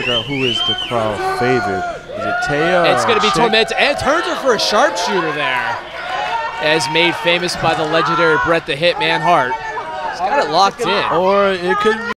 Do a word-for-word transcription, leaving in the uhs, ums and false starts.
figure out who is the crowd favorite. Is it Taya? It's going to be Chick? Tormenta, and turns her for a sharpshooter there. As made famous by the legendary Bret the Hitman Hart. He's got it locked in. Or it could